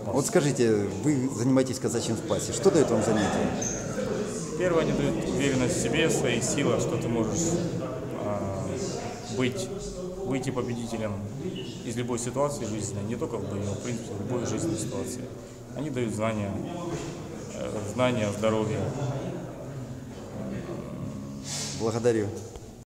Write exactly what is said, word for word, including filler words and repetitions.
Вот скажите, вы занимаетесь казачьим спасе. Что дает вам занятие? Первое, они дают уверенность в себе, в своих силах, что ты можешь а, быть, выйти победителем из любой ситуации жизненной, не только в бою, а в принципе в любой жизненной ситуации. Они дают знания, знания, здоровье. Благодарю.